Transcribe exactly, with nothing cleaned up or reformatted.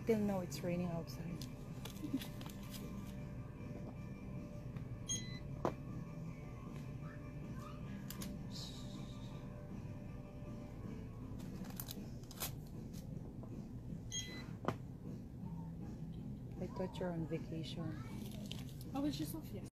Until now, it's raining outside. I thought you're on vacation. I was just off yesterday.